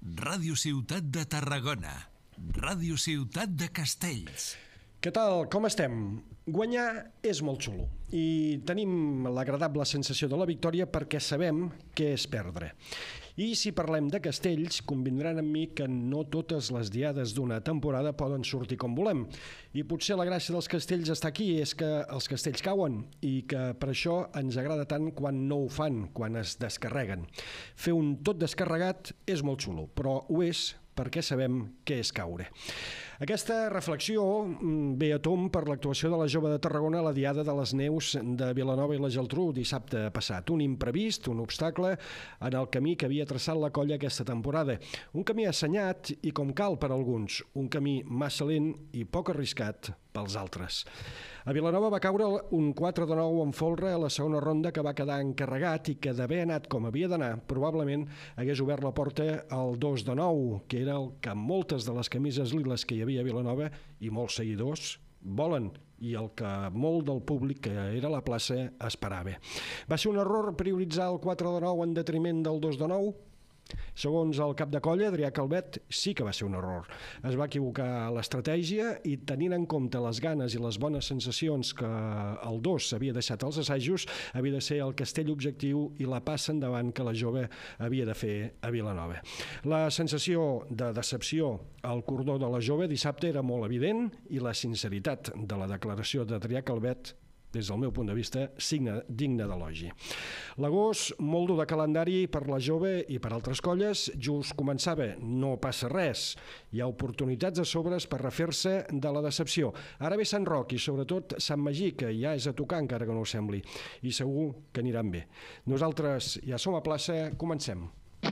Ràdio Ciutat de Tarragona. Ràdio Ciutat de Castells. Què tal? Com estem? Guanyar és molt xulo i tenim l'agradable sensació de la victòria perquè sabem què és perdre. I si parlem de castells, convindran amb mi que no totes les diades d'una temporada poden sortir com volem. I potser la gràcia dels castells està aquí, és que els castells cauen i que per això ens agrada tant quan no ho fan, quan es descarreguen. Fer un tot descarregat és molt xulo, però ho és perquè sabem què és caure. Aquesta reflexió ve a tomb per l'actuació de la Jove de Tarragona a la Diada de les Neus de Vilanova i la Geltrú dissabte passat. Un imprevist, un obstacle en el camí que havia traçat la colla aquesta temporada. Un camí assenyat i com cal per alguns, un camí massa lent i poc arriscat pels altres. A Vilanova va caure un 4 de 9 en folre a la segona ronda que va quedar encarregat i que d'haver anat com havia d'anar probablement hagués obert la porta al 2 de 9, que era el que moltes de les camises liles que hi havia a Vilanova i molts seguidors volen i el que molt del públic que era a la plaça esperava. Va ser un error prioritzar el 4 de 9 en detriment del 2 de 9? Segons el cap de colla, Adrià Calvet, sí que va ser un error. Es va equivocar a l'estratègia i tenint en compte les ganes i les bones sensacions que el 2 havia deixat als assajos, havia de ser el castell objectiu i la passa endavant que la Jove havia de fer a Vilanova. La sensació de decepció al cordó de la Jove dissabte era molt evident i la sinceritat de la declaració d'Adrià Calvet, des del meu punt de vista, digne d'elogi. L'agost, molt dur de calendari per la Jove i per altres colles, just començava, no passa res. Hi ha oportunitats a sobres per refer-se de la decepció. Ara ve Sant Roc i sobretot Sant Magí, que ja és a tocar encara que no ho sembli, i segur que aniran bé. Nosaltres ja som a plaça, comencem.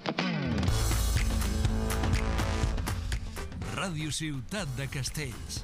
Ràdio Ciutat de Castells.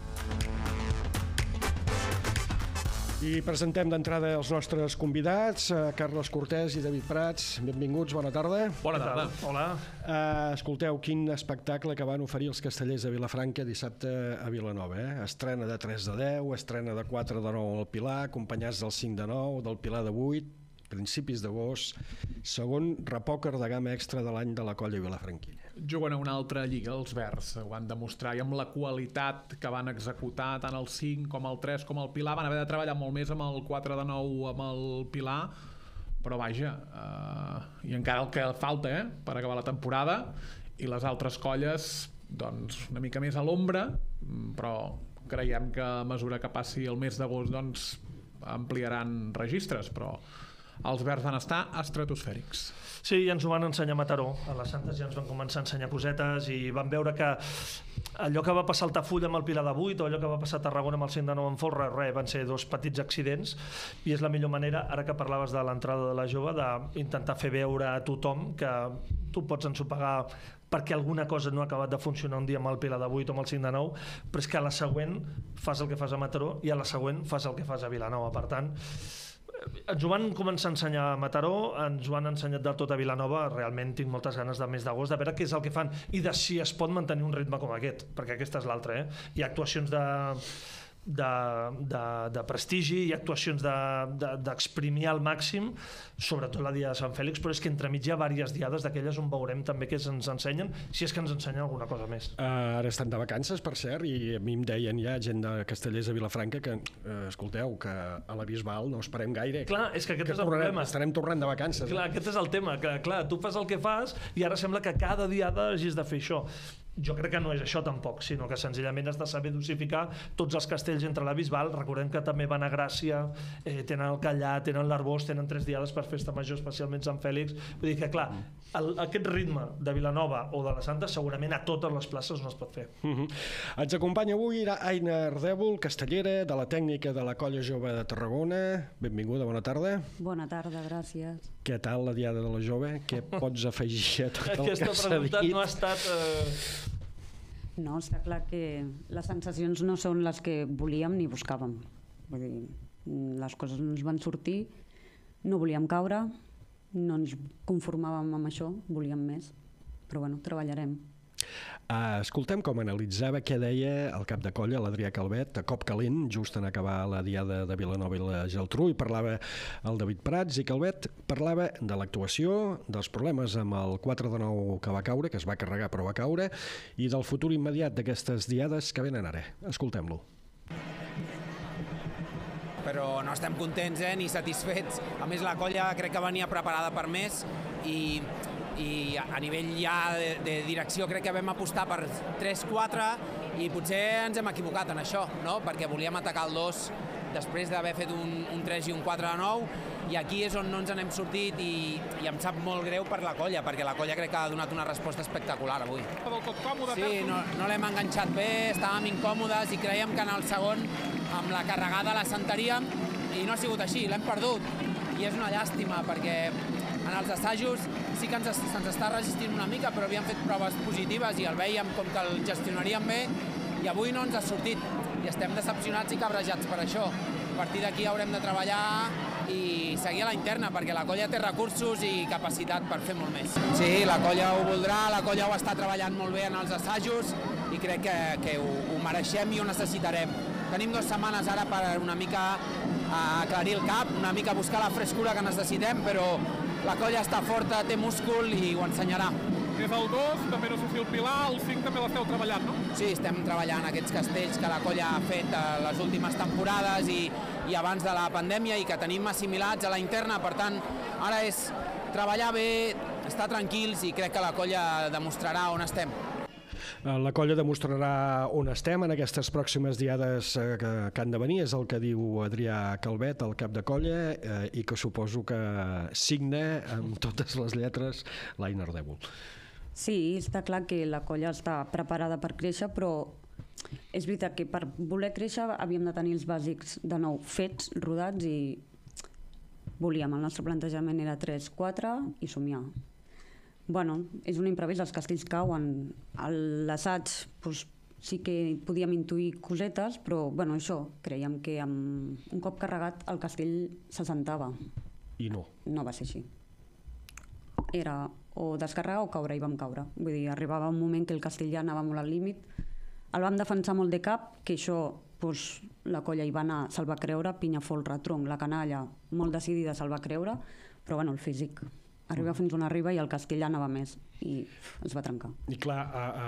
I presentem d'entrada els nostres convidats, Carles Cortés i David Prats. Benvinguts, bona tarda. Bona tarda. Hola. Escolteu, quin espectacle que van oferir els castellers de Vilafranca dissabte a Vilanova. Estrena de 3 de 10, estrena de 4 de 9 al Pilar, acompanyats del 5 de 9, del Pilar de 8, principis d'agost, segon repòquer de gamma extra de l'any de la colla vilafranquina. Juguen a una altra lliga, els Verds, ho van demostrar, i amb la qualitat que van executar tant el 5 com el 3 com el Pilar, van haver de treballar molt més amb el 4 de 9 amb el Pilar, però vaja, i encara el que falta per acabar la temporada, i les altres colles doncs una mica més a l'ombra, però creiem que a mesura que passi el mes d'agost doncs ampliaran registres, però els Verds van estar estratosfèrics. Sí, ja ens ho van ensenyar a Mataró. A les Santes ja ens van començar a ensenyar cosetes i vam veure que allò que va passar al Tafull amb el Pilar de 8 o allò que va passar a Tarragona amb el 5 de 9 en folre, van ser dos petits accidents i és la millor manera, ara que parlaves de l'entrada de la Jove, d'intentar fer veure a tothom que tu pots ensopegar perquè alguna cosa no ha acabat de funcionar un dia amb el Pilar de 8 o amb el 5 de 9, però és que a la següent fas el que fas a Mataró i a la següent fas el que fas a Vilanova. Per tant, ens ho van començar a ensenyar a Mataró, ens ho han ensenyat del tot a Vilanova. Realment tinc moltes ganes de mes d'agost de veure què és el que fan i de si es pot mantenir un ritme com aquest, perquè aquesta és l'altra. Hi ha actuacions de prestigi, hi ha actuacions d'exprimir al màxim, sobretot la Diada de Sant Fèlix, però és que entremig hi ha diverses diades d'aquelles on veurem també què ens ensenyen, si és que ens ensenyen alguna cosa més. Ara estan de vacances, per cert, i a mi em deien ja gent de Castellers a Vilafranca que, escolteu, que a la Bisbal no esperem gaire. Clar, és que aquest és el problema. Estarem tornant de vacances. Clar, aquest és el tema, que clar, tu fas el que fas i ara sembla que cada diada hagis de fer això. Jo crec que no és això tampoc, sinó que senzillament has de saber dosificar tots els castells entre la Bisbal. Recordem que també van a Gràcia, tenen el Callà, tenen l'Arbós, tenen 3 diades per festa major, especialment Sant Fèlix. Vull dir que, clar, aquest ritme de Vilanova o de la Santa segurament a totes les places no es pot fer. Ens acompanya avui Aina Ardèvol, castellera de la tècnica de la Colla Jove de Tarragona. Benvinguda, bona tarda. Bona tarda, gràcies. Què tal la Diada de la Jove? Què pots afegir a tot el que s'ha dit? Aquesta pregunta no ha estat... No, està clar que les sensacions no són les que volíem ni buscàvem. Vull dir, les coses no ens van sortir, no volíem caure, no ens conformàvem amb això, volíem més, però bueno, treballarem. Escoltem com analitzava què deia el cap de colla, l'Adrià Calvet, a cop calent, just en acabar la diada de Vilanova i la Geltrú, i parlava el David Prats, i Calvet parlava de l'actuació, dels problemes amb el 4 de 9 que va caure, que es va carregar però va caure, i del futur immediat d'aquestes diades que venen ara. Escoltem-lo. Però no estem contents ni satisfets. A més, la colla crec que venia preparada per més i a nivell ja de direcció crec que vam apostar per 3-4 i potser ens hem equivocat en això, no? Perquè volíem atacar el 2 després d'haver fet un 3 i un 4 de 9 i aquí és on no ens n'hem sortit i em sap molt greu per la colla, perquè la colla crec que ha donat una resposta espectacular avui. Sí, no l'hem enganxat bé, estàvem incòmodes i creiem que en el segon amb la carregada la sentaríem i no ha sigut així, l'hem perdut i és una llàstima perquè en els assajos sí que se'ns està resistint una mica, però havíem fet proves positives i el vèiem com que el gestionaríem bé i avui no ens ha sortit i estem decepcionats i cabrejats per això. A partir d'aquí haurem de treballar i seguir a la interna perquè la colla té recursos i capacitat per fer molt més. Sí, la colla ho voldrà, la colla ho està treballant molt bé en els assajos i crec que ho mereixem i ho necessitarem. Tenim 2 setmanes ara per una mica aclarir el cap, una mica buscar la frescura que necessitem, però la colla està forta, té múscul i ho ensenyarà. És el 2, també no sé si el Pilar, el 5 també l'esteu treballant, no? Sí, estem treballant aquests castells que la colla ha fet les últimes temporades i abans de la pandèmia i que tenim assimilats a la interna, per tant, ara és treballar bé, estar tranquils i crec que la colla demostrarà on estem. La colla demostrarà on estem en aquestes pròximes diades que han de venir, és el que diu Adrià Calvet, el cap de colla, i que suposo que signa amb totes les lletres l'Ainar Dèbol. Sí, està clar que la colla està preparada per créixer, però és veritat que per voler créixer havíem de tenir els bàsics de nou fets, rodats i volíem. El nostre plantejament era 3-4 i somiar. Bueno, és un imprevist, els castells cauen. A l'assaig sí que podíem intuir cosetes, però bueno, això, creiem que amb un cop carregat el castell s'assentava. I no. No va ser així. Era o descarregar o caure, i vam caure. Vull dir, arribava un moment que el castell ja anava molt al límit. El vam defensar molt de cap, que això la colla hi va anar, se'l va creure, pinya, folre, tronc, la canalla, molt decidida se'l va creure, però bueno, el físic arriba fins on arriba i el castell ja anava més i es va trencar. I clar,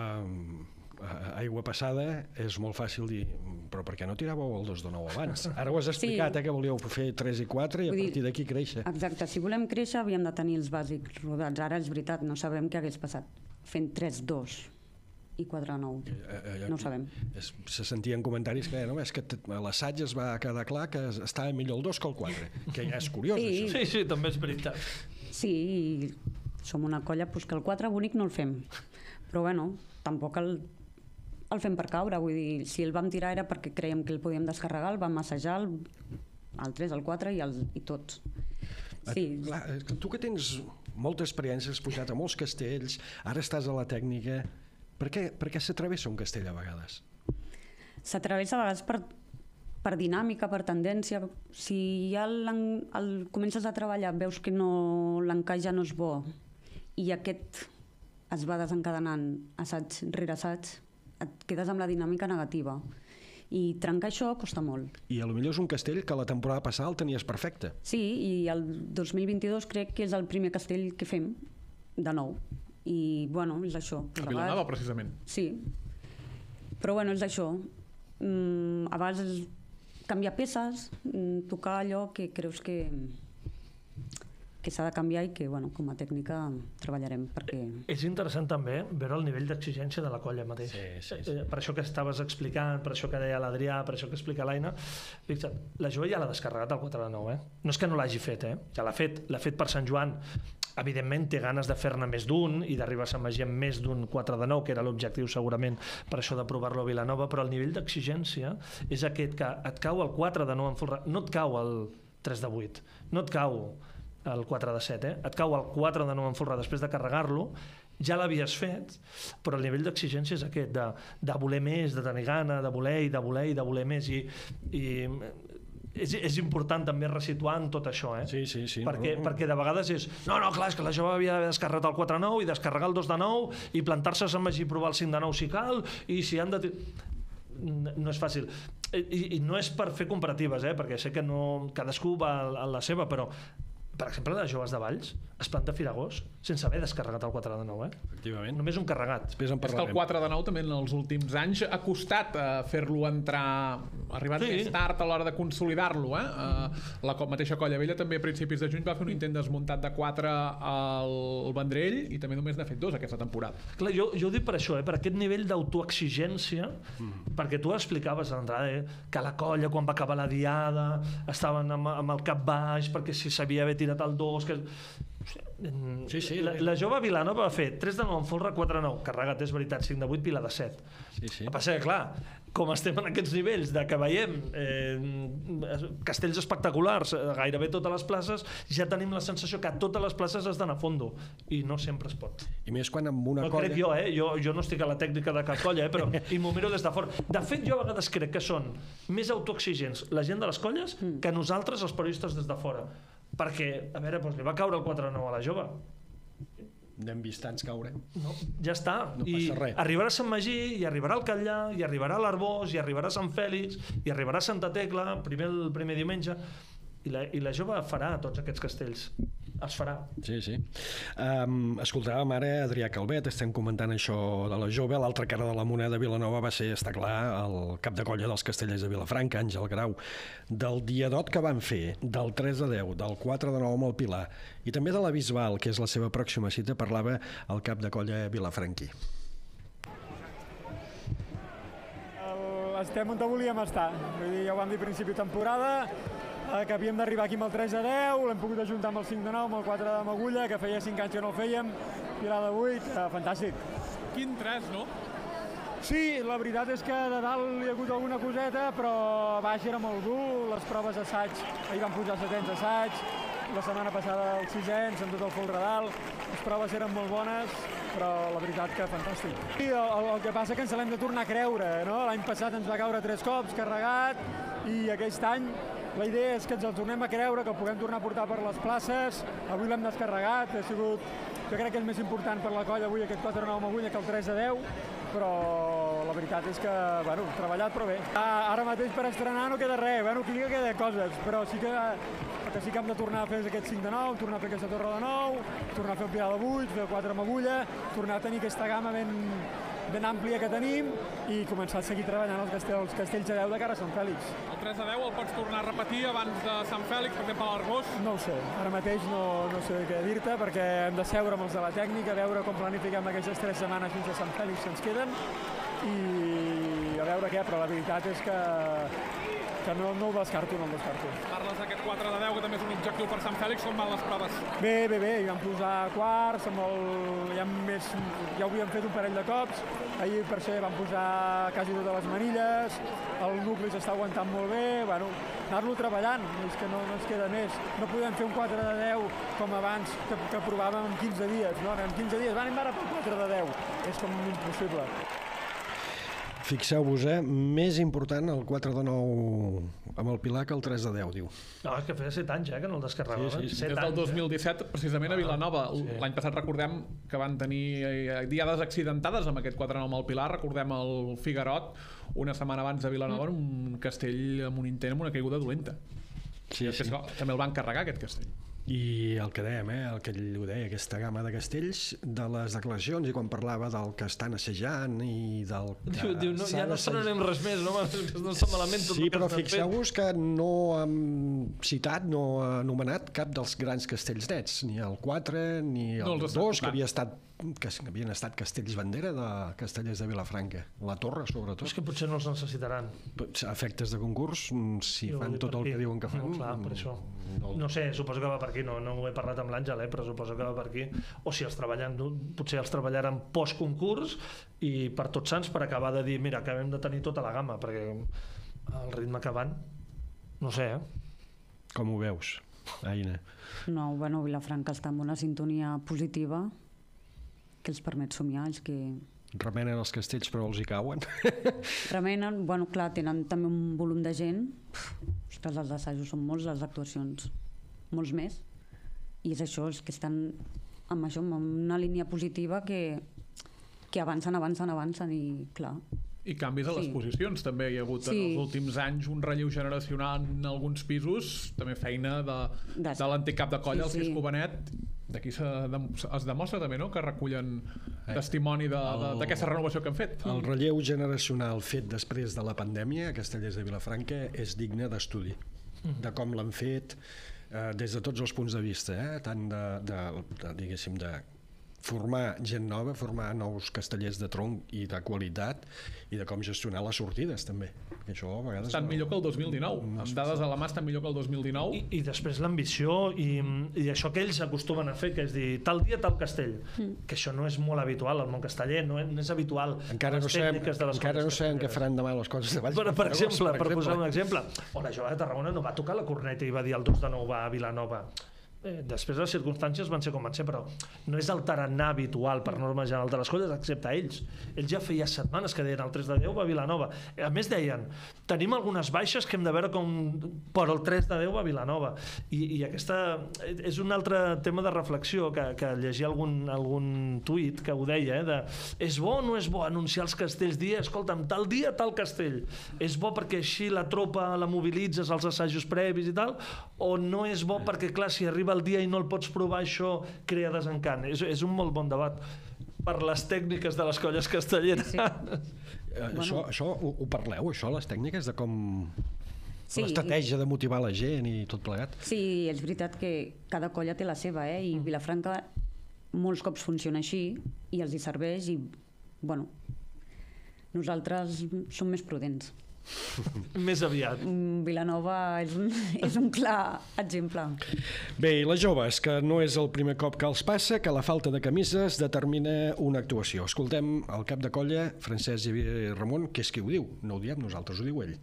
aigua passada és molt fàcil dir, però per què no tiràveu el 2 de 9 abans? Ara ho has explicat, que volíeu fer 3 i 4 i a partir d'aquí créixer. Exacte, si volem créixer havíem de tenir els bàsics rodats. Ara és veritat, no sabem què hagués passat fent 3-2 i 4-9. No ho sabem. Se sentien comentaris que és que a l'assaig es va quedar clar que estava millor el 2 que el 4, que ja és curiós, això. Sí, també és veritat. Sí, som una colla que el 4 bonic no el fem, però bueno, tampoc el fem per caure, vull dir, si el vam tirar era perquè creiem que el podíem descarregar, el vam assajar el 3, el 4 i tots. Sí. Clar, tu que tens molta experiència, has pujat a molts castells, ara estàs a la tècnica, per què s'atravessa un castell a vegades? S'atravessa a vegades per dinàmica, per tendència. Si ja el comences a treballar, veus que l'encaix ja no és bo i aquest es va desencadenant assaig rere assaig, et quedes amb la dinàmica negativa i trencar això costa molt. I potser és un castell que la temporada passada el tenies perfecte. Sí, i el 2022 crec que és el primer castell que fem de nou i bueno, és això. A Vilanova, precisament. Sí, però bueno, és això. A vegades canviar peces, tocar allò que creus que s'ha de canviar i que, bueno, com a tècnica treballarem perquè... És interessant també veure el nivell d'exigència de la colla mateix. Sí. Per això que estaves explicant, per això que deia l'Adrià, per això que explica l'Aina. Fixa't, la Joa ja l'ha descarregat el 4 de 9, No és que no l'hagi fet, ja l'ha fet per Sant Joan. Evidentment té ganes de fer-ne més d'un i d'arribar a Sant Magí amb més d'un 4 de 9, que era l'objectiu segurament per això de provar-lo a Vilanova, però el nivell d'exigència és aquest que et cau el 4 de 9 en folre, no et cau el 3 de 8, no et cau el 4 de 7, et cau el 4 de 9 en folre després de carregar-lo, ja l'havies fet, però el nivell d'exigència és aquest, de voler més, de tenir gana, de voler més, i és important també resituar en tot això, Sí. Perquè de vegades és no, clar, és que la jove havia d'haver descarregat el 4-9 i descarregar el 2-9 i plantar-se a Sant Magí i provar el 5-9 si cal, i si han de... No és fàcil. I no és per fer comparatives, perquè sé que no, cadascú va a la seva, però per exemple, les joves de Valls es planta Firagós sense haver descarregat el 4-9, Efectivament. Només un carregat. Després en És que parlarem. el 4-9 també en els últims anys ha costat fer-lo entrar, arribat més tard a l'hora de consolidar-lo. La mateixa Colla Vella també a principis de juny va fer un intent desmuntat de 4 al Vendrell i també només n'ha fet 2 aquesta temporada. Clar, jo ho dic per això, per aquest nivell d'autoexigència, perquè tu explicaves a l'entrada que la Colla, quan va acabar la diada, estaven amb el cap baix perquè si s'havia d'haver tirat el 2... La jove Vilanova va fer 3-9 en folre, 4-9 carregat, és veritat, 5-8 pila de 7. El que passa que, clar, com estem en aquests nivells de que veiem castells espectaculars gairebé totes les places, ja tenim la sensació que a totes les places has d'anar a fondo i no sempre es pot. I més quan amb una colla... crec jo no estic a la tècnica de cap colla, però i m'ho miro des de fora. De fet, jo a vegades crec que són més autoexigents la gent de les colles que nosaltres, els periodistes, des de fora. Perquè, a veure, li va caure el 4-9 a la jove. N'hem vist tants caure. No, ja està. No passa res. Arribarà a Sant Magí, i arribarà al Catllà, i arribarà a l'Arbós, i arribarà a Sant Fèlix, i arribarà a Santa Tecla, el primer diumenge, i la jove farà tots aquests castells. Els farà. Sí. Escoltàvem ara Adrià Calvet, estem comentant això de la jove. L'altra cara de la moneda de Vilanova va ser, està clar, el cap de colla dels castellers de Vilafranca, Àngel Grau, del diadot que van fer, del 3-10, del 4-9 amb el Pilar, i també de la Bisbal, que és la seva pròxima cita, parlava el cap de colla vilafranquí. Estem on volíem estar. Vull dir, ja ho vam dir a principi de temporada, que havíem d'arribar aquí amb el 3-10, l'hem pogut ajuntar amb el 5-9, amb el 4 de Magulla, que feia 5 anys que no el fèiem, Pilar de 8, fantàstic. Quin 3, no? Sí, la veritat és que de dalt hi ha hagut alguna coseta, però a baix era molt dur, les proves d'assaig, ahir van pujar 700 assaig, la setmana passada els 600, amb tot el folre dalt, les proves eren molt bones, però la veritat que fantàstic. Sí, el que passa que ens l'hem de tornar a creure, no? L'any passat ens va caure 3 cops, carregat, i aquest any la idea és que ens el tornem a creure, que el puguem tornar a portar per les places. Avui l'hem descarregat, jo crec que és més important per la colla avui aquest 4-9 amb Agulla que el 3-10, però la veritat és que, treballat però bé. Ara mateix per estrenar no queda res, aquí queda coses, però sí que hem de tornar a fer aquest 5-9, tornar a fer aquesta torre de 9, tornar a fer el Pilar de 8, fer el 4 amb Agulla, tornar a tenir aquesta gamma ben àmplia que tenim i començar a seguir treballant els castells de 10 de cara a Sant Fèlix. El 3-10 el pots tornar a repetir abans de Sant Fèlix, per exemple a l'Arbós? No ho sé, ara mateix no sé què dir-te perquè hem de seure amb els de la tècnica, veure com planifiquem aquestes 3 setmanes fins a Sant Fèlix que ens queden i a veure què, però la veritat és que no ho descarto, Parles d'aquest 4-10, que també és un objectiu per Sant Fèlix, com van les proves? Bé, hi vam posar quarts, ja ho havíem fet un parell de cops, ahir per ser vam posar quasi totes les manilles, el nucli s'està aguantant molt bé, anar-lo treballant, és que no ens queda més. No podem fer un 4-10 com abans, que provàvem en 15 dies, no? En 15 dies, anem ara per 4-10, és com impossible. Fixeu-vos, més important el 4-9 amb el Pilar que el 3-10, diu. No, és que feia 7 anys que no el descarregaven. Sí. Des del 2017, precisament a Vilanova. L'any passat recordem que van tenir diades accidentades amb aquest 4-9 amb el Pilar. Recordem el Figuerot, una setmana abans de Vilanova, en un castell amb un intent, amb una caiguda dolenta. Sí. També el van carregar, aquest castell. I el que dèiem, el que ell ho deia, aquesta gamma de castells, de les declaracions, i quan parlava del que estan assajant i del que... Diu, ja no estrenarem res més, no? No està malament tot sí, el que però fixeu-vos que no hem citat, no ha anomenat cap dels grans castells nets, ni el 4 ni el 2, que havien estat castells bandera de castellers de Vilafranca. La Torre, sobretot. És que potser no els necessitaran. A efectes de concurs, si fan tot el que diuen que fan... No, clar, per això. No sé, suposo que va per aquí, no ho he parlat amb l'Àngel, però suposo que va per aquí. O si potser els treballaran post-concurs i per Tots Sants per acabar de dir, mira, acabem de tenir tota la gamma, perquè el ritme que van, no sé, Com ho veus, Aina? No, Vilafranca està en una sintonia positiva que els permet somiar, els que... Remenen els castells però els hi cauen. Remenen, clar, tenen també un volum de gent, ostres, els assajos són molts, les actuacions molts més, i és això, és que estan amb això, amb una línia positiva que avancen i clar. I canvis a les posicions també hi ha hagut en els últims anys un relleu generacional en alguns pisos, també feina de l'antic cap de colla, el Cisco Benet, d'aquí es demostra també, no?, que recullen testimoni d'aquesta renovació que han fet. El relleu generacional fet després de la pandèmia a Castellers de Vilafranca és digne d'estudi, de com l'han fet des de tots els punts de vista, tant diguéssim, de formar gent nova, formar nous castellers de tronc i de qualitat, i de com gestionar les sortides també. Això a vegades estan millor que el 2019, amb dades a la mà estan millor que el 2019. I després l'ambició i això que ells acostumen a fer, que és dir tal dia tal castell, que això no és molt habitual al món casteller, no és habitual. Encara no sabem què faran demà les coses de Valls. Per exemple, per posar un exemple, la Jove de Tarragona no va tocar la corneta i va dir el 2 de 9 va a Vilanova. Després les circumstàncies van ser com van ser, però no és el tarannà habitual per norma general de les colles, excepte ells. Ells ja feia setmanes que deien el 3 de 10 va a Vilanova. A més deien, tenim algunes baixes que hem de veure com per el 3 de 10 va a Vilanova. I aquesta és un altre tema de reflexió que llegia algun tuit que ho deia, és bo o no és bo anunciar els castells, dir, escolta'm, tal dia tal castell, és bo perquè així la tropa la mobilitzes als assajos previs i tal, o no és bo perquè clar, si arriba el dia i no el pots provar, això crea desencant. És un molt bon debat per les tècniques de les colles castelleres. Això ho parleu, això, les tècniques de com l'estratègia de motivar la gent i tot plegat? Sí, és veritat que cada colla té la seva, i Vilafranca molts cops funciona així i els hi serveix, i bueno, nosaltres som més prudents. Més aviat. Vilanova és un clar exemple. Bé, i les joves, que no és el primer cop que els passa, que la falta de camises determina una actuació. Escoltem el cap de colla, Francesc Xavier Ramon, que és qui ho diu. No ho diem nosaltres, ho diu ell.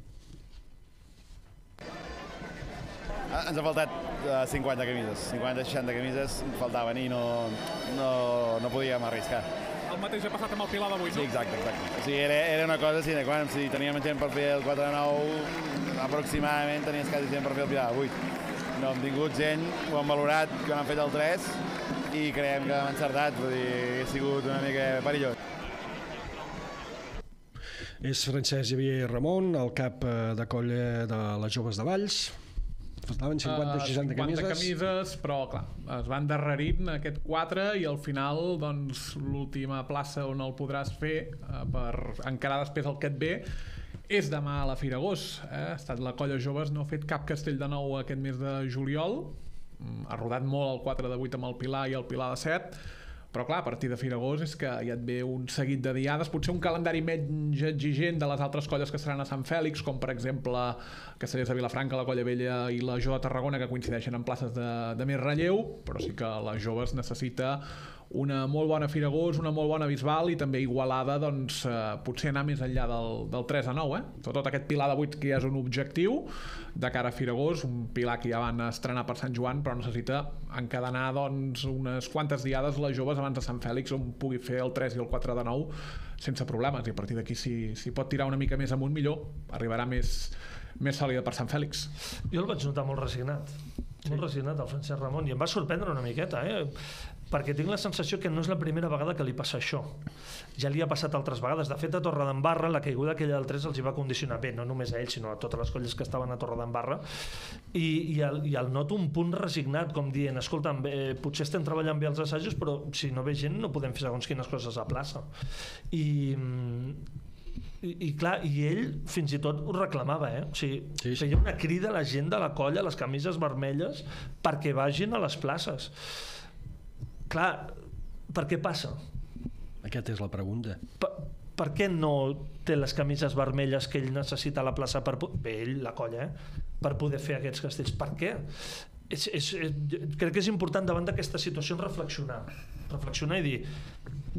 Ens ha faltat 50 camises, 50-60 camises faltaven i no podíem arriscar. El mateix ha passat amb el Pilar d'avui, no? Sí, exacte. O sigui, era una cosa així, quan si teníem gent per fer el 4 de 9, aproximadament tenies quasi gent per fer el Pilar d'avui. No hem tingut gent, ho hem valorat quan han fet el 3 i creiem que hem encertat, vull dir, ha sigut una mica perillós. És Francesc Xavier Ramon, el cap de colla de les joves de Valls. Faltaven 50-60 camises, però clar, es van endarrerint aquest 4 i al final doncs l'última plaça on el podràs fer per encarar després el que et ve és demà a la Firagós. Ha estat la colla joves, no ha fet cap castell de nou aquest mes de juliol, ha rodat molt el 4 de 8 amb el Pilar i el Pilar de 7, però clar, a partir de Firagós és que ja et ve un seguit de diades, potser un calendari menys exigent de les altres colles que seran a Sant Fèlix, com per exemple Castellers de Vilafranca, la Colla Vella i la Jove de Tarragona, que coincideixen en places de més relleu, però sí que les joves necessita una molt bona Firagós, una molt bona Bisbal i també Igualada, doncs potser anar més enllà del 3 a 9, sobretot aquest Pilar de 8 que ja és un objectiu de cara a Firagós, un Pilar que ja van estrenar per Sant Joan, però necessita encadenar doncs unes quantes diades les joves abans de Sant Fèlix on pugui fer el 3 i el 4 de 9 sense problemes, i a partir d'aquí si pot tirar una mica més amunt millor, arribarà més sòlida per Sant Fèlix. Jo el vaig notar molt resignat, el Francesc Ramon, i em va sorprendre una miqueta, perquè tinc la sensació que no és la primera vegada que li passa això. Ja li ha passat altres vegades. De fet, a Torredembarra, la caiguda aquella del 3 els hi va condicionar bé, no només a ells, sinó a totes les colles que estaven a Torredembarra, i el noto un punt resignat, com dient, escolta'm, potser estem treballant bé els assajos, però si no ve gent no podem fer segons quines coses a plaça. I clar, i ell fins i tot ho reclamava, o sigui, feia una crida a la gent de la colla, les camises vermelles, perquè vagin a les places. Clar, per què passa? Aquesta és la pregunta. Per què no té les camises vermelles que ell necessita a la plaça ell, la colla, per poder fer aquests castells? Per què? Crec que és important davant d'aquesta situació reflexionar i dir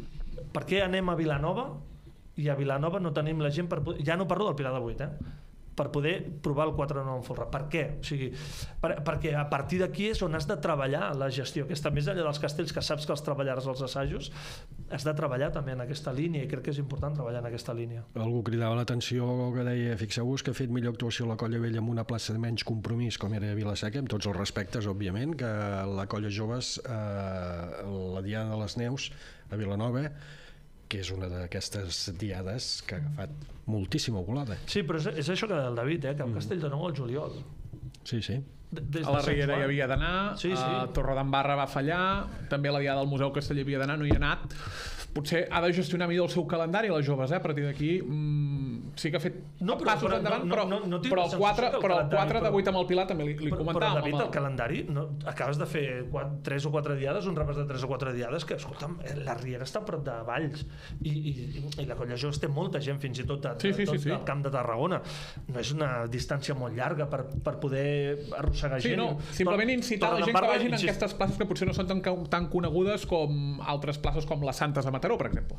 per què anem a Vilanova i a Vilanova no tenim la gent per... Ja no parlo del Pilar de 8, per poder provar el 4 de 9 en folre. Per què? O sigui, perquè a partir d'aquí és on has de treballar la gestió aquesta, més enllà dels castells que saps que els treballaràs als assajos, has de treballar també en aquesta línia i crec que és important treballar en aquesta línia. Algú cridava l'atenció que deia, fixeu-vos que ha fet millor actuació la Colla Vella amb una plaça de menys compromís com era Vila-seca, amb tots els respectes òbviament, que la Colla Joves la Diada de les Neus a Vilanova, que és una d'aquestes diades que ha agafat moltíssima volada. Sí, però és això que el David, que el Castell de Nou al juliol. Sí. A la Riera hi havia d'anar, a Torredembarra va fallar, també a la Diada del Museu Casteller havia d'anar, no hi ha anat. Potser ha de gestionar millor el seu calendari, les joves, a partir d'aquí sí que ha fet passos endavant, però el 4 de 8 amb el Pilar també li comentàvem. Però David, el calendari, acabes de fer 3 o 4 diades, un repàs de 3 o 4 diades, que, escolta'm, la Riera està a prop de Valls, i la Colla Joves té molta gent, fins i tot al Camp de Tarragona. No és una distància molt llarga per poder arrossegar gent. Sí, no, simplement incitar la gent que vagin en aquestes places que potser no són tan conegudes com altres places com les Santes de Mataró, per exemple.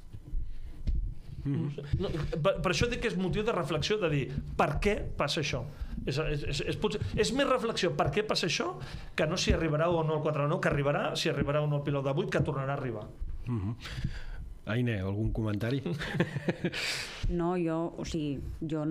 Per això dic que és motiu de reflexió, de dir per què passa això. És més reflexió per què passa això que no si arribarà o no el 4 de 9, que arribarà, si arribarà o no el Pilar de 8, que tornarà a arribar. Aine, algun comentari? No, jo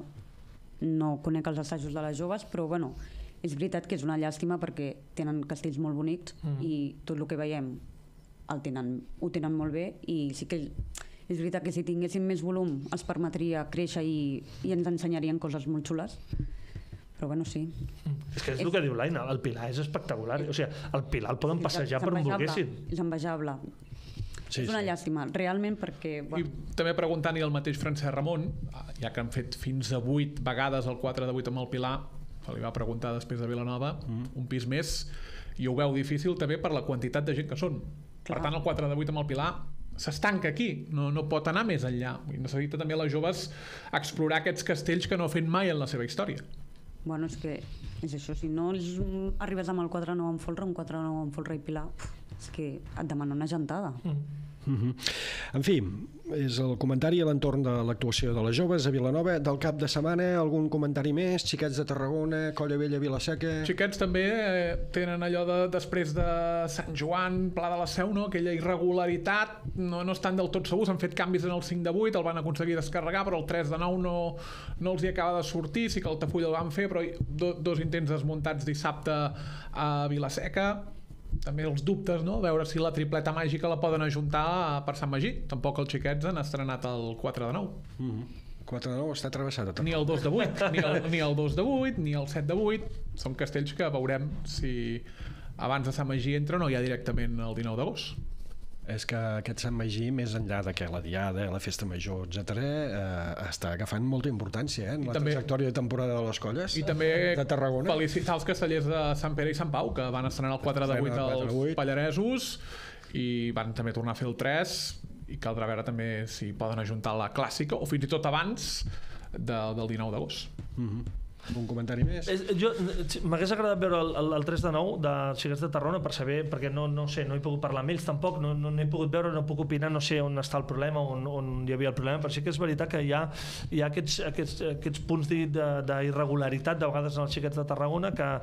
no conec els assajos de les joves, però bueno, és veritat que és una llàstima perquè tenen castells molt bonics i tot el que veiem ho tenen molt bé, i sí que és veritat que si tinguessin més volum els permetria créixer i ens ensenyarien coses molt xules, però bueno, sí. És que és el que diu l'Aina, el Pilar és espectacular, o sigui, el Pilar el poden passejar per on volguessin. És envejable. És una llàstima, realment, perquè... I també preguntant-hi al mateix Francesc Ramon, ja que han fet fins a 8 vegades el 4 de 8 amb el Pilar, se li va preguntar després de Vilanova, un pis més, i ho veu difícil també per la quantitat de gent que són. Per tant, el 4 de 8 amb el Pilar s'estanca aquí, no pot anar més enllà. Necessita també les joves explorar aquests castells que no han fet mai en la seva història. Bueno, és que és això, si no arribes amb el 4-9 en folre, un 4-9 en folre i Pilar, és que et demana una gentada. En fi, és el comentari a l'entorn de l'actuació de les joves a Vilanova. Del cap de setmana, algun comentari més? Xiquets de Tarragona, Colla Vella, Vila-seca... Xiquets també tenen allò després de Sant Joan, Pla de la Seu, no? Aquella irregularitat, no estan del tot segurs, han fet canvis en el 5 de 8, el van aconseguir descarregar, però el 3 de 9 no els hi acaba de sortir, sí que el Tafull el van fer, però dos intents desmuntats dissabte a Vila-seca. També els dubtes, no? Veure si la tripleta màgica la poden ajuntar per Sant Magí. Tampoc els xiquets han estrenat el 4 de 9. 4 de 9 està travessat. Ni el 2 de 8, ni el 2 de 8, ni el 7 de 8. Són castells que veurem si abans de Sant Magí entra o no ja directament el 19 d'agost. És que aquest Sant Magí, més enllà de que la Diada, la Festa Major, etc., està agafant molta importància en la trajectòria de temporada de les colles de Tarragona. Felicitar els castellers de Sant Pere i Sant Pau, que van estrenar el 4 de 8 als Pallaresos i van també tornar a fer el 3, i caldrà veure també si poden ajuntar la clàssica o fins i tot abans del 19 d'agost. Un comentari més? M'hagués agradat veure el 3 de 9 de Xiquets de Tarragona per saber, perquè no sé, no he pogut parlar amb ells tampoc, no he pogut veure, no puc opinar, no sé on està el problema, on hi havia el problema, però sí que és veritat que hi ha aquests punts d'irregularitat de vegades en els Xiquets de Tarragona que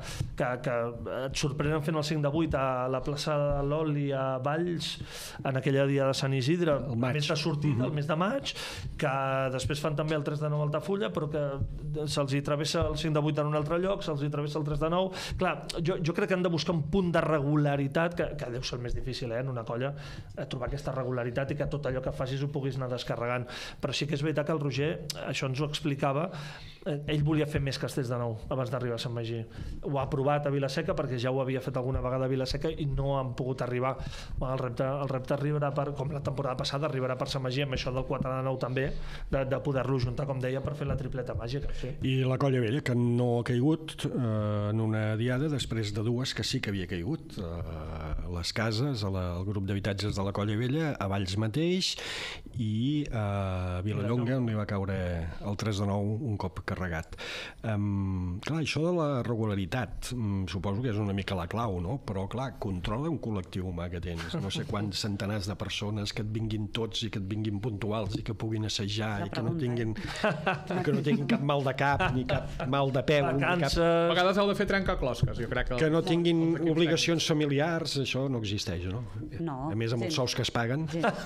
et sorprenen fent el 5 de 8 a la plaça de l'Oli a Valls en aquella dia de Sant Isidre, el mes de sortida, el mes de maig, que després fan també el 3 de 9 a Altafulla, però que se'ls hi travessa el 5 de 8 en un altre lloc, se'ls hi travessa el 3 de 9. Clar, jo crec que han de buscar un punt de regularitat, que deu ser el més difícil en una colla, trobar aquesta regularitat i que tot allò que facis ho puguis anar descarregant. Però sí que és veritat que el Roger, això ens ho explicava, ell volia fer més castells de 9 abans d'arribar a Sant Magí. Ho ha provat a Vila-seca perquè ja ho havia fet alguna vegada a Vila-seca i no han pogut arribar. El repte arribarà, com la temporada passada, arribarà per Sant Magí amb això del 4 de 9 també, de poder-lo juntar, com deia, per fer la tripleta màgica. Sí. I la Colla Vella, que no ha caigut en una diada després de dues que sí que havia caigut. Les cases, al grup d'habitatges de la Colla Vella, a Valls mateix, i a Vilallonga, on li va caure el 3-9 un cop carregat. Clar, això de la regularitat, suposo que és una mica la clau, no? Però, clar, controla un col·lectiu humà que tens. No sé quants centenars de persones que et vinguin tots i que et vinguin puntuals i que puguin assajar i que no tinguin cap mal de cap ni cap mal de peu. A vegades heu de fer trencaclosques, jo crec que no tinguin obligacions familiars, això no existeix, no? No. A més, amb els sous que es paguen.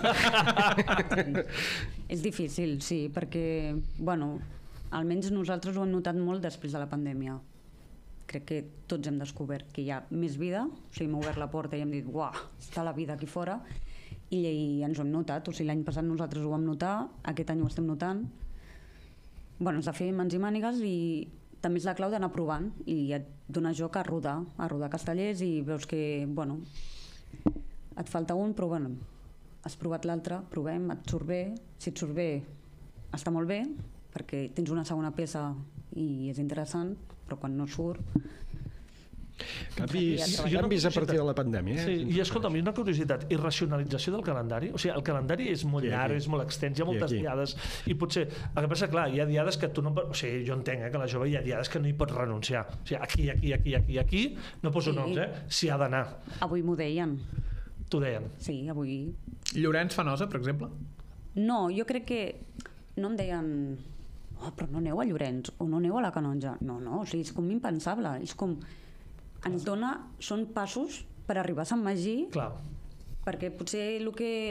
És difícil, sí, perquè, bueno, almenys nosaltres ho hem notat molt després de la pandèmia. Crec que tots hem descobert que hi ha més vida, o sigui, hem obert la porta i hem dit, uah, està la vida aquí fora, i ens ho hem notat, o sigui, l'any passat nosaltres ho vam notar, aquest any ho estem notant. Bueno, has de fer mans i mànigues i també és la clau d'anar provant i et dona joc a rodar castellers i veus que, bueno, et falta un, però bueno, has provat l'altre, provem, et surt bé, si et surt bé està molt bé, perquè tens una segona peça i és interessant, però quan no surt... Canvis a partir de la pandèmia. Sí, i escolta'm, una curiositat, i racionalització del calendari? O sigui, el calendari és molt llarg, és molt extens, hi ha moltes diades, i potser, el que passa, clar, hi ha diades que tu no pots... O sigui, jo entenc que la jove hi ha diades que no hi pots renunciar. O sigui, aquí, no poso noms, s'hi ha d'anar. Avui m'ho deien. T'ho deien? Sí, avui... Llorenç Fenosa, per exemple? No, jo crec que no em deien... Oh, però no aneu a Llorenç, o no aneu a la Canonja. No, o sigui, és com impensable, és com... Ens dona, són passos per arribar a Sant Magí. Clar. Perquè potser el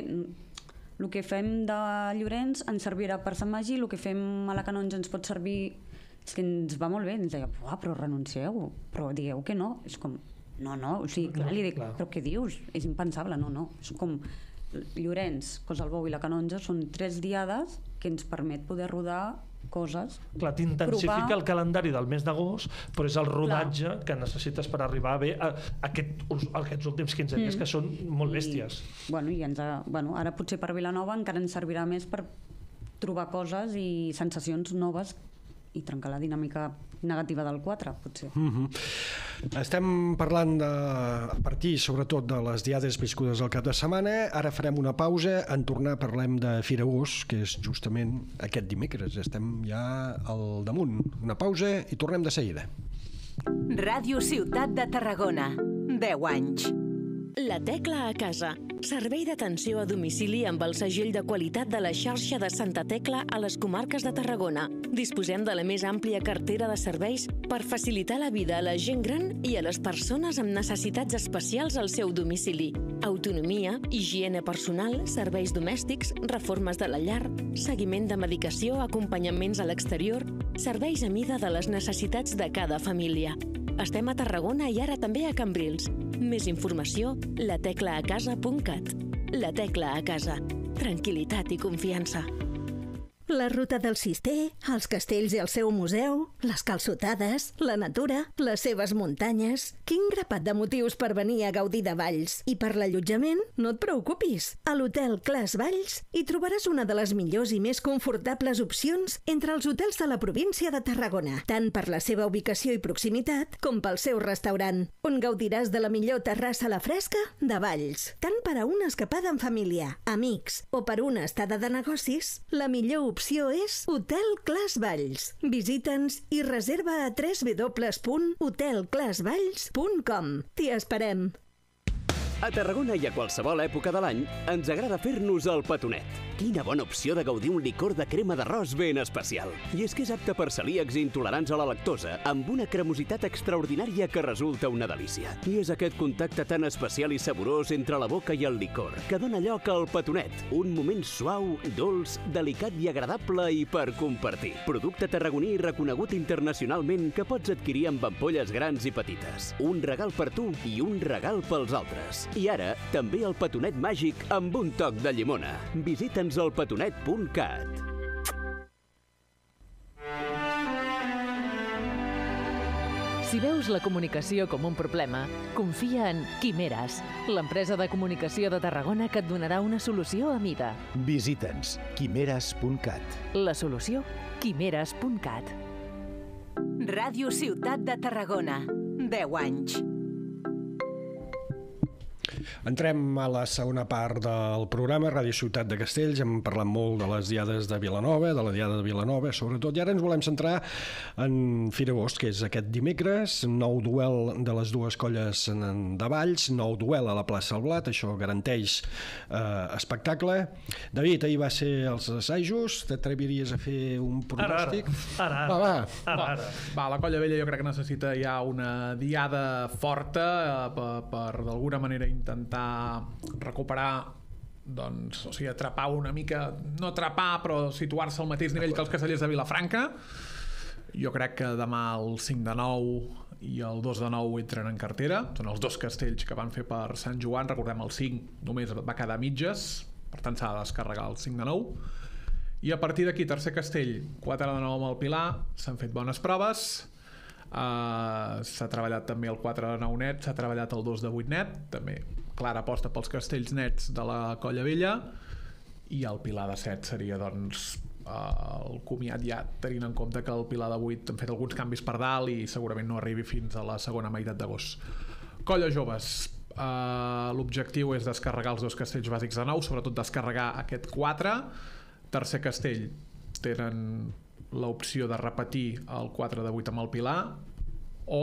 que fem de Llorenç ens servirà per Sant Magí, el que fem a la Canonja ens pot servir, és que ens va molt bé, ens deia, però renuncieu, però digueu que no, és com, no, o sigui, clar, li dic, però què dius? És impensable, no, és com Llorenç, Cosalbou i la Canonja són 3 diades que ens permet poder rodar coses. Clar, t'intensifica el calendari del mes d'agost, però és el rodatge que necessites per arribar bé a aquests últims 15 dies que són molt bèsties. I ara potser per Vilanova encara ens servirà més per trobar coses i sensacions noves i trencar la dinàmica negativa del 4, potser. Estem parlant a partir, sobretot, de les diades viscudes al cap de setmana. Ara farem una pausa. En tornar parlem de Firagost, que és justament aquest dimecres. Estem ja al damunt. Una pausa i tornem de seguida. Ràdio Ciutat de Tarragona. 10 anys. La Tecla a casa. Servei d'atenció a domicili amb el segell de qualitat de la xarxa de Santa Tecla a les comarques de Tarragona. Disposem de la més àmplia cartera de serveis per facilitar la vida a la gent gran i a les persones amb necessitats especials al seu domicili. Autonomia, higiene personal, serveis domèstics, reformes de la llar, seguiment de medicació, acompanyaments a l'exterior, serveis a mida de les necessitats de cada família. Estem a Tarragona i ara també a Cambrils. Més informació, lateclaacasa.cat. La Tecla a casa. Tranquil·litat i confiança. La ruta del Cister, els castells i el seu museu, les calçotades, la natura, les seves muntanyes... Quin grapat de motius per venir a gaudir de Valls. I per l'allotjament, no et preocupis. A l'Hotel Clas Valls hi trobaràs una de les millors i més confortables opcions entre els hotels de la província de Tarragona, tant per la seva ubicació i proximitat com pel seu restaurant, on gaudiràs de la millor terrassa a la fresca de Valls. Tant per a una escapada en família, amics o per una estada de negocis, la millor opció és Hotel Clas Valls. Visita'ns i reserva a www.hotelclasvalls.com. T'hi esperem. A Tarragona i a qualsevol època de l'any ens agrada fer-nos el petonet. Quina bona opció de gaudir un licor de crema d'arròs ben especial. I és que és apte per celíacs i intolerants a la lactosa, amb una cremositat extraordinària que resulta una delícia. I és aquest contacte tan especial i saborós entre la boca i el licor que dona lloc al petonet, un moment suau, dolç, delicat i agradable i per compartir. Producte tarragoní reconegut internacionalment que pots adquirir amb ampolles grans i petites. Un regal per tu i un regal pels altres. I ara, també el petonet màgic amb un toc de llimona. Visita'ns al petonet.cat. Si veus la comunicació com un problema, confia en Quimeras, l'empresa de comunicació de Tarragona que et donarà una solució a mida. Visita'ns quimeras.cat. La solució, quimeras.cat. Ràdio Ciutat de Tarragona. 10 anys. Entrem a la segona part del programa, Ràdio Ciutat de Castells. Hem parlat molt de les diades de Vilanova, de la diada de Vilanova, sobretot, i ara ens volem centrar en Fira Agost, que és aquest dimecres, nou duel de les dues colles de Valls, nou duel a la plaça del Blat, això garanteix espectacle. David, ahir va ser els assajos, t'atreviries a fer un pronòstic? Ara. Va, la Colla Vella jo crec que necessita ja una diada forta per d'alguna manera intentar recuperar, doncs, o sigui, atrapar una mica, no atrapar, però situar-se al mateix nivell que els castellers de Vilafranca. Jo crec que demà el 5 de 9 i el 2 de 9 entren en cartera. Són els dos castells que van fer per Sant Joan. Recordem, el 5 només va quedar mitges, per tant s'ha de descarregar el 5 de 9. I a partir d'aquí, tercer castell, 4 de 9 amb el Pilar, s'han fet bones proves. S'ha treballat també el 4 de 9 net, s'ha treballat el 2 de 8 net, també clara aposta pels castells nets de la Colla Vella, i el Pilar de 7 seria doncs el comiat, ja tenint en compte que el Pilar de 8 han fet alguns canvis per dalt i segurament no arribi fins a la segona meitat d'agost. Colla Joves, l'objectiu és descarregar els dos castells bàsics de 9, sobretot descarregar aquest 4. Tercer castell, tenen l'opció de repetir el 4 de 8 amb el Pilar o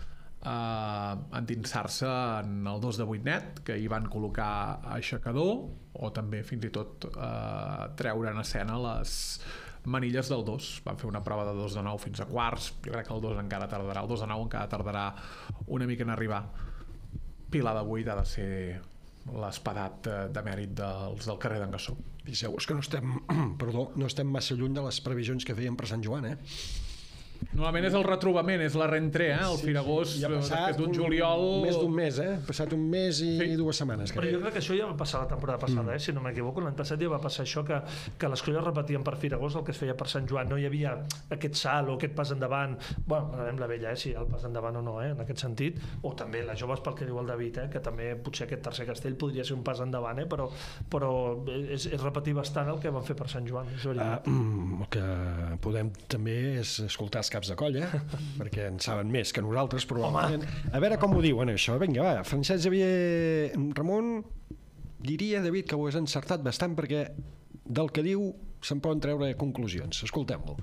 endinsar-se en el 2 de 8 net, que hi van col·locar aixecador, o també fins i tot treure en escena les manilles del 2. Van fer una prova de 2 de 9 fins a quarts. Jo crec que el 2 encara tardarà, el 2 de 9 encara tardarà una mica en arribar. Pilar de 8 ha de ser l'espadat de mèrit dels del carrer d'en Gassó. Fixeu-vos que no estem massa lluny de les previsions que feien per Sant Joan, Normalment és el retrobament, és la rentrée, el Fira Agost, després d'un juliol... Més d'un mes, Passat un mes i 2 setmanes. Però jo crec que això ja va passar la temporada passada, si no m'equivoco. L'any passat ja va passar això, que les colles repetien per Fira Agost el que es feia per Sant Joan. No hi havia aquest salt o aquest pas endavant. Bueno, veurem la Vella, si el pas endavant o no, en aquest sentit. O també les joves, pel que diu el David, que també potser aquest tercer castell podria ser un pas endavant, però és repetir bastant el que van fer per Sant Joan. El que podem també és escoltar els caps de colla, perquè en saben més que nosaltres, probablement. A veure com ho diuen, això. Vinga, va, Francesc Xavier Ramon, diria, David, que ho has encertat bastant, perquè del que diu se'n poden treure conclusions. Escoltem-lo.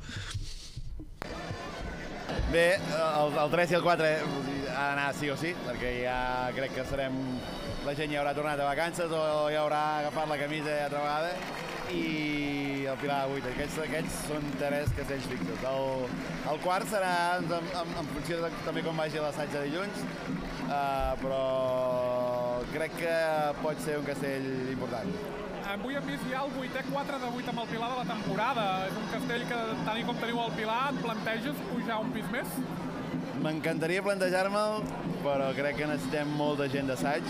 Bé, el 3 i el 4 ha d'anar sí o sí, perquè ja crec que la gent ja haurà tornat a vacances o ja haurà agafat la camisa altra vegada, i el Pilar de 8. Aquests són 3 castells fixos. El quart serà en funció de també com vagi l'assaig de dilluns, però crec que pot ser un castell important. Avui hem vist ja el 8è 4 de 8 amb el Pilar de la temporada. És un castell que, tant com teniu el Pilar, et planteges pujar un pis més? M'encantaria plantejar-me'l, però crec que necessitem molta gent d'assaig.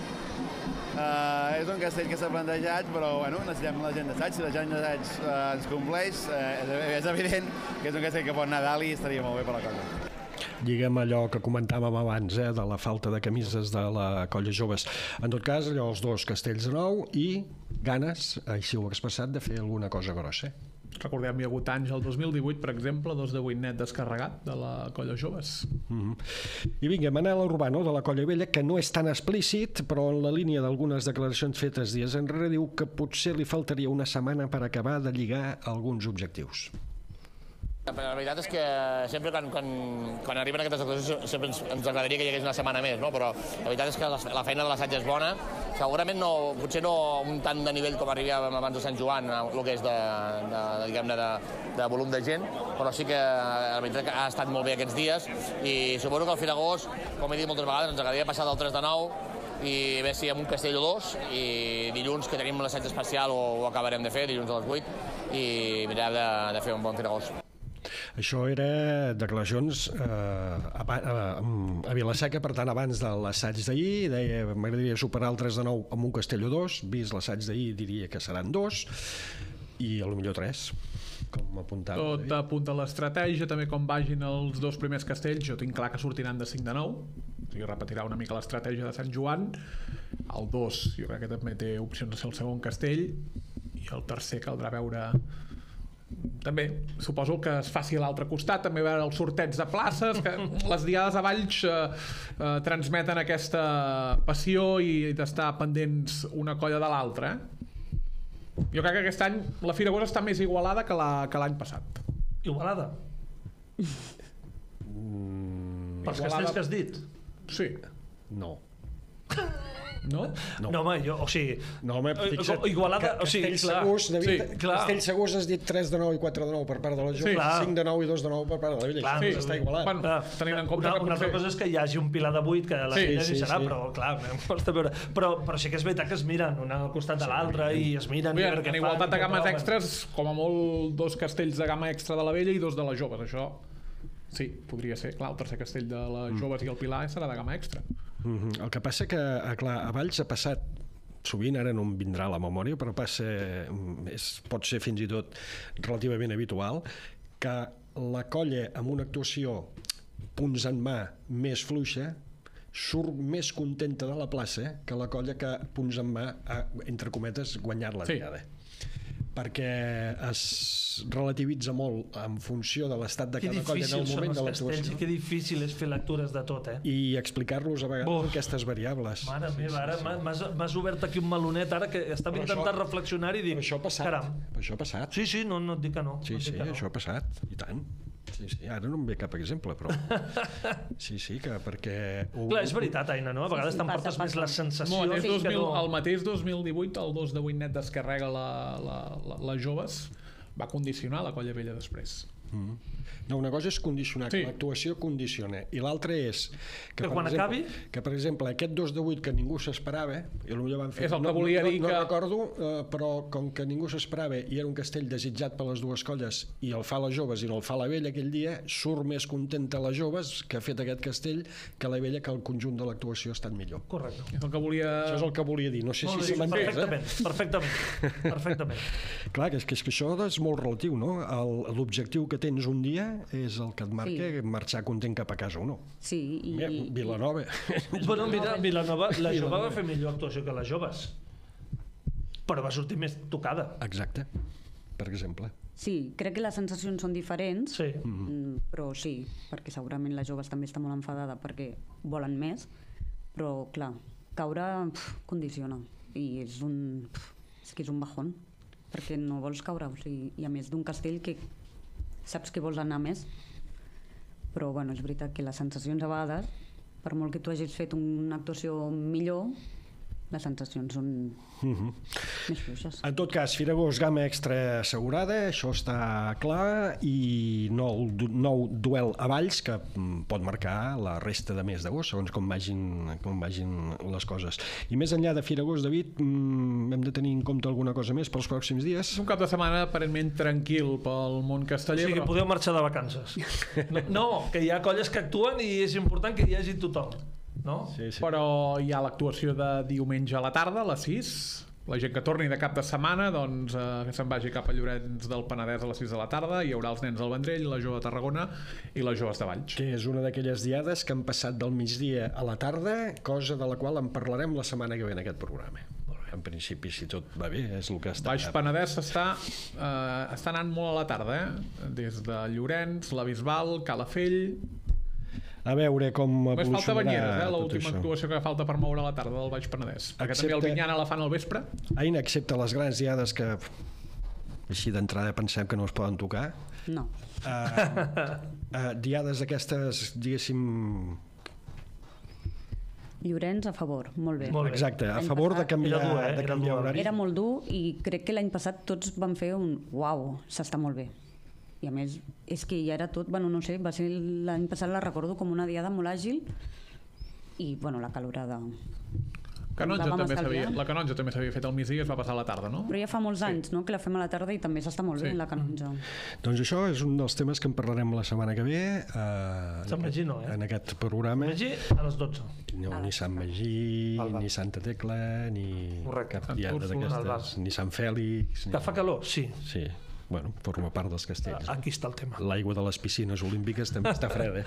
És un castell que s'ha plantejat, però necessitem la gent d'assaig. Si la gent d'assaig ens compleix, és evident que és un castell que pot anar a dalt i estaria molt bé per la cosa. Lliguem allò que comentàvem abans, de la falta de camises de la Colla Joves. En tot cas, allò, els dos castells de nou i ganes, així ho he expressat, de fer alguna cosa grossa. Recordem, hi ha hagut anys, el 2018, per exemple, 2 de 8 net descarregat de la Colla Joves. I vinga, Manel Urbano, de la Colla Vella, que no és tan explícit, però en la línia d'algunes declaracions fetes dies enrere, diu que potser li faltaria una setmana per acabar de lligar alguns objectius. La veritat és que sempre quan arriben aquestes actuacions sempre ens agradaria que hi hagués una setmana més, no? Però la veritat és que la feina de l'assaig és bona. Segurament potser no un tant de nivell com arribàvem abans de Sant Joan, el que és de volum de gent, però sí que la veritat que ha estat molt bé aquests dies i suposo que al Fira Agost, com he dit moltes vegades, ens agradaria passar del 3 de 9 i a veure si amb un castell o 2, i dilluns que tenim l'assaig especial ho acabarem de fer, dilluns a les 8, i mirarem de fer un bon Fira Agost. Això era declaracions a Vilaseca, per tant, abans de l'assaig d'ahir, deia, m'agradaria superar el 3 de 9 amb un castell o 2, vist l'assaig d'ahir diria que seran 2, i potser 3, com apuntava. Tot apunta a l'estratègia, també com vagin els dos primers castells, jo tinc clar que sortiran de 5 de 9, o sigui, repetirà una mica l'estratègia de Sant Joan. El 2 jo crec que també té opcions de ser el segon castell, i el tercer caldrà veure també suposo que es faci a l'altre costat, també veure els sorteig de places, que les diades a Valls transmeten aquesta passió i d'estar pendents una colla de l'altra. Jo crec que aquest any la Fira Gos està més igualada que l'any passat. Igualada? Pels castells que has dit? Sí. No. No? No, home, jo, o sigui... No, home, fixa't, Igualada, o sigui, Castells Segurs has dit 3 de 9 i 4 de 9 per part de la Jove, 5 de 9 i 2 de 9 per part de la Vella. Clar, Això està igualat. Bueno, tenint en compte una altra cosa és que hi hagi un pilar de 8 que la Vella hi serà, però clar, costa veure. Però sí que és veritat que es miren un al costat de l'altre i es miren... En igualtat de games extres, com a molt 2 castells de gamma extra de la Vella i 2 de les Joves, això sí, podria ser. Clar, el tercer castell de les Joves i el Pilar serà de gamma extra. El que passa que, clar, a Valls ha passat sovint, ara no em vindrà a la memòria, però pot ser fins i tot relativament habitual, que la colla amb una actuació punts en mà més fluixa surt més contenta de la plaça que la colla que punts en mà ha, entre cometes, guanyat la diada. Perquè es relativitza molt en funció de l'estat de cada colla en el moment de l'actuació. Que difícil és fer lectures de tot, I explicar-los a vegades aquestes variables. Mare meva, ara m'has obert aquí un melonet, ara que estava intentant reflexionar i dic... Això ha passat. Caram. Això ha passat. Sí, no et dic que no. Sí, això ha passat, i tant. Sí, ara no em ve cap exemple, però... Sí, que perquè... Clar, és veritat, Aina, no? A vegades t'emportes més la sensació... El mateix 2018, el 2 de 8 net descarrega les Joves, va condicionar la colla vella després. No, una cosa és condicionar, que l'actuació condiciona, i l'altra és que quan acabi... Que, per exemple, aquest 2 de 8 que ningú s'esperava, i potser van fer... És el que volia dir que... No recordo, però com que ningú s'esperava i era un castell desitjat per les dues colles i el fa les Joves i no el fa la Vella aquell dia, surt més contenta les Joves que ha fet aquest castell que la Vella, que el conjunt de l'actuació ha estat millor. Correcte. És el que volia... Això és el que volia dir, no sé si s'ha entès. Perfectament. Clar, que és que això és molt relatiu, no? L'objectiu que tens un dia és el que et marca marxar content cap a casa o no. Sí, i... Vilanova. Bueno, mira, Vilanova, la Jove va fer millor actuació que les Joves, però va sortir més tocada. Exacte, per exemple. Sí, crec que les sensacions són diferents, sí. Però sí, perquè segurament les Joves també està molt enfadada perquè volen més, però clar, caure condiciona i és que és un bajón, perquè no vols caure, o sigui, i a més d'un castell que saps que vols anar més, però bueno, és veritat que les sensacions a vegades, per molt que tu hagis fet una actuació millor, les sensacions són més fluixes. En tot cas, Fira Gos, gamma extra assegurada, això està clar, i nou duel a Valls, que pot marcar la resta de mes d'agost, segons com vagin les coses. I més enllà de Fira Gos, David, hem de tenir en compte alguna cosa més pels pròxims dies? Un cap de setmana aparentment tranquil pel món casteller. O sigui, que podeu marxar de vacances. No, que hi ha colles que actuen i és important que hi hagi tothom. No? Sí. Però hi ha l'actuació de diumenge a la tarda, a les 6. La gent que torni de cap de setmana, doncs, que se'n vagi cap a Llorenç del Penedès a les 6 de la tarda. Hi haurà els nens del Vendrell, la Jove de Tarragona i les Joves de Valls. Que és una d'aquelles diades que han passat del migdia a la tarda, cosa de la qual en parlarem la setmana que ve en aquest programa. En principi, si tot va bé, és el que està... Baix Penedès està anant molt a la tarda, Des de Llorenç, la Bisbal, Calafell... A veure com evolucionarà. Només falta Banyeres, l'última actuació que falta per moure a la tarda del Baix Penedès. Perquè també el Vinyana la fan al vespre. Aina, excepte les grans diades que així d'entrada pensem que no es poden tocar. No. Diades aquestes, diguéssim... Llorenç a favor, molt bé. Exacte, a favor de canviar horari. Era molt dur i crec que l'any passat tots van fer un uau, s'està molt bé. I a més, és que ja era tot, bueno, no sé, va ser l'any passat, la recordo com una diada molt àgil i, bueno, la calorada. La canonja també s'havia fet al migdia i es va passar a la tarda, no? Però ja fa molts anys, no?, que la fem a la tarda i també s'està molt bé, la canonja. Doncs això és un dels temes que en parlarem la setmana que ve en aquest programa. Sant Magí a les 12. No, ni Sant Magí, ni Santa Tecla, ni cap diada d'aquestes, ni Sant Fèlix. Que fa calor, sí. Sí. Bueno, forma part dels castells. Aquí està el tema. L'aigua de les piscines olímpiques també està freda.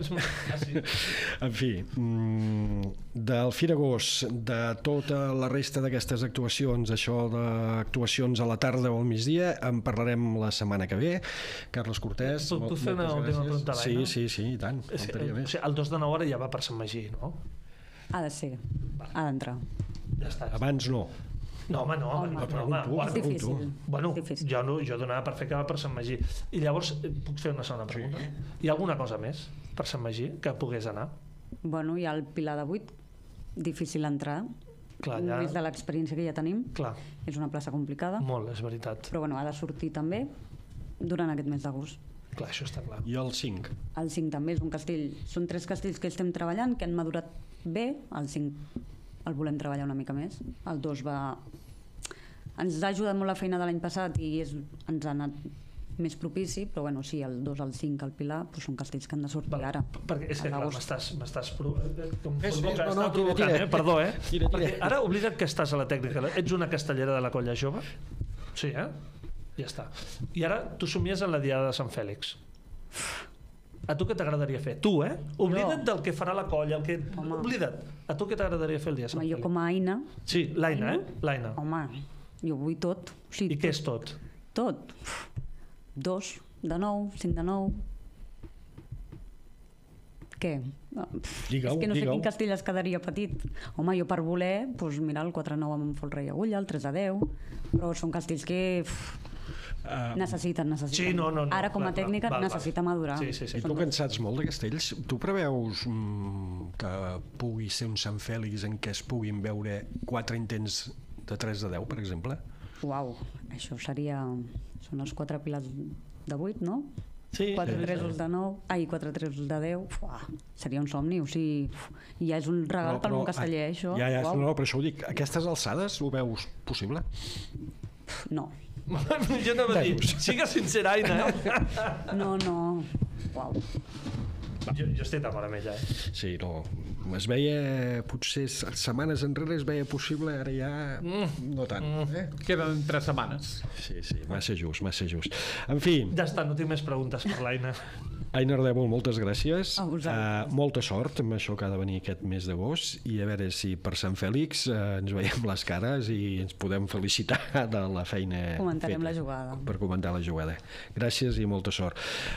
En fi, del Firagós, de tota la resta d'aquestes actuacions, això d'actuacions a la tarda o al migdia, en parlarem la setmana que ve. Carles Cortés, Puc fer una última pregunta? Sí, i tant. El 2 de 9 ara ja va per Sant Magí, no? Ha de ser, ha d'entrar. Ja està. Abans no. No, home, és difícil. Bueno, jo donava per fer que va per Sant Magí. I llavors, puc fer una segona pregunta? Hi ha alguna cosa més per Sant Magí que pogués anar? Bueno, hi ha el Pilar de 8, difícil entrar. Des de l'experiència que ja tenim. És una plaça complicada. Molt, és veritat. Però bueno, ha de sortir també durant aquest mes d'agost. Clar, això està clar. I el 5? El 5 també és un castell. Són 3 castells que estem treballant, que han madurat bé. El 5 el volem treballar una mica més. El 2 ens ha ajudat molt la feina de l'any passat i ens ha anat més propici, però bueno, sí, el 2, el 5, el Pilar, doncs són castells que han de sortir ara. Perquè és que clar, m'estàs provocant, perdó, perquè ara oblida't que estàs a la tècnica. Ets una castellera de la colla jove? Sí, ja està. I ara tu somies en la Diada de Sant Fèlix. A tu què t'agradaria fer? Tu, Oblida't del que farà la colla, oblida't. A tu què t'agradaria fer el dia de Sant Fèlix? Jo com a Aina... Sí, l'Aina, l'Aina. Home, jo vull tot. I què és tot? Tot. 2 de 9, 5 de 9... Què? És que no sé quin castell es quedaria petit. Home, jo per voler, doncs mira, el 4 de 9 amb Folre i Agulla, el 3 de 10, però són castells que... necessiten. Sí, no, ara com a tècnica necessita madurar. I tu que en saps molt de castells, tu preveus que pugui ser un Sant Fèlix en què es puguin veure 4 intents de 3 de 10, per exemple? Uau, això seria... Són els 4 pilars de 8, no? Sí. 4 tresos de 9, 4 tresos de 10, seria un somni, o sigui, ja és un regal per un casteller, això. No, però això ho dic, a aquestes alçades ho veus possible? No. Jo no va dir, siga sincera, Aina. No. Uau. Jo estic d'acord amb ella. Sí, no. Es veia, potser setmanes enrere es veia possible, ara ja no tant. Queden 3 setmanes. Sí, massa just. En fi. Ja està, no tinc més preguntes per l'Aina. Aina Ardèvol, moltes gràcies. A vosaltres. Molta sort amb això que ha de venir aquest mes d'agost i a veure si per Sant Fèlix ens veiem les cares i ens podem felicitar de la feina comentarem feta, la jugada. Per comentar la jugada. Gràcies i molta sort.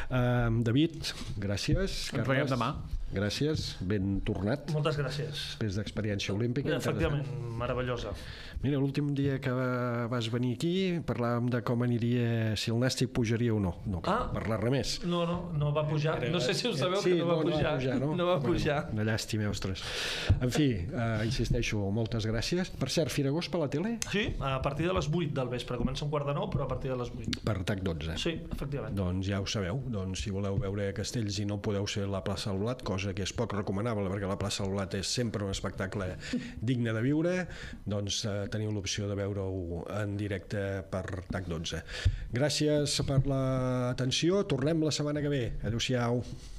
David, gràcies. Ens veiem demà. Gràcies, ben tornat. Moltes gràcies. Després d'experiència olímpica. Efectivament, meravellosa. Mira, l'últim dia que vas venir aquí parlàvem de com aniria, si el Nàstic pujaria o no. No cal parlar res més. No va pujar. No sé si ho sabeu que no va pujar. No va pujar. Una llàstima, ostres. En fi, insisteixo, moltes gràcies. Per cert, Firagós per la tele? Sí, a partir de les 8 del vespre. Comença un 8:15, però a partir de les 8. Per TAC 12. Sí, efectivament. Doncs ja ho sabeu. Doncs si voleu veure castells i no podeu ser a la plaça del Blat, cosa que és poc recomanable perquè la plaça del Blat és sempre un espectacle digne de viure, doncs teniu l'opció de veure-ho en directe per TAC 12. Gràcies per l'atenció, tornem la setmana que ve. Adéu-siau.